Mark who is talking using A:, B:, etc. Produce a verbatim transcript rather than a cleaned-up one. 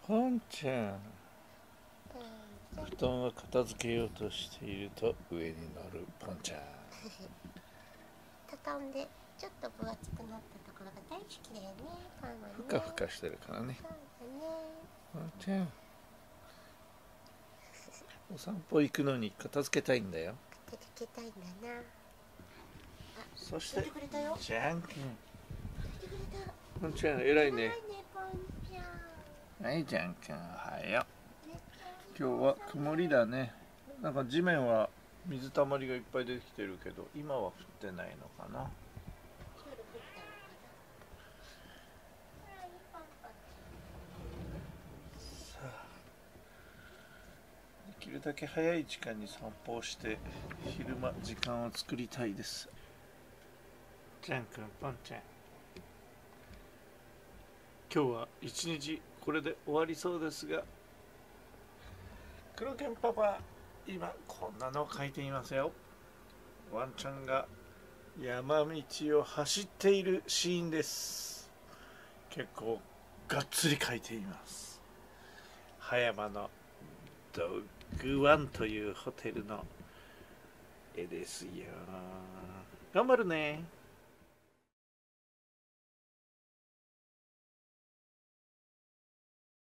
A: ポンちゃん、布団を片付けようとしていると上に乗るポンちゃん。
B: 畳んでちょっと分厚くなったところが大好きだよね、パンはね。
A: ふかふかしてるからね。
B: そうだね。
A: ポンちゃん、お散歩行くのに片付けたいんだよ。
B: 片付けたいんだな。あ、
A: そして
B: くれたよ。
A: ジャン君、ポンちゃん偉いね。
B: 偉いね、ポンちゃん。
A: はい、ジャン君、おはよう。今日は曇りだね。なんか地面は水たまりがいっぱい出てきてるけど、今は降ってないのかな。さあ、できるだけ早い時間に散歩をして昼間時間を作りたいです。ジャン君、ポンちゃん、今日は一日これで終わりそうですが、黒犬パパ、今こんなのを描いていますよ。ワンちゃんが山道を走っているシーンです。結構がっつり描いています。葉山のドッグワンというホテルの絵ですよ。頑張るね。